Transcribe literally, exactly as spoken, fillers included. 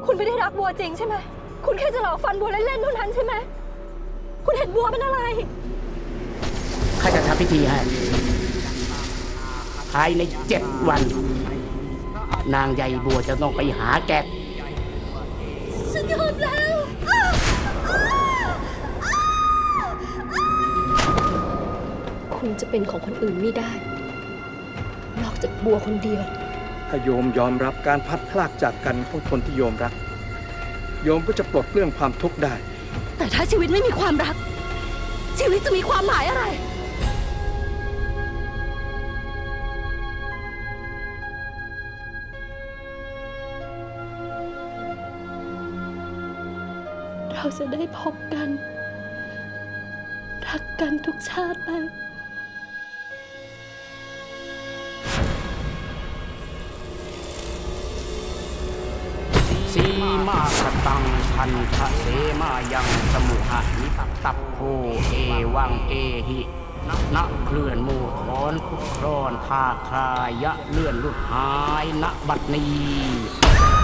คุณไม่ได้รักบัวจริงใช่ไหมคุณแค่จะหลอกฟันบัวเล่นๆเท่านั้นใช่ไหมคุณเห็นบัวเป็นอะไรข้าจะทำพิธีให้ภายในเจ็ดวันนางใหญ่บัวจะต้องไปหาแกฉันยอมแล้วคุณจะเป็นของคนอื่นไม่ได้นอกจากบัวคนเดียวถ้าโยมยอมรับการพัดพลากจากกันของคนที่โยมรักโยมก็จะปลดเปลื้องความทุกข์ได้แต่ถ้าชีวิตไม่มีความรักชีวิตจะมีความหมายอะไรเราจะได้พบกันรักกันทุกชาติไปสีมาสตังพันธเสมายังสมุหะนิตับโพเอวังเอหินักเคลื่อนมู่ถอนคุกครอนพาคลายะเลื่อนลุดหายณบัดนี้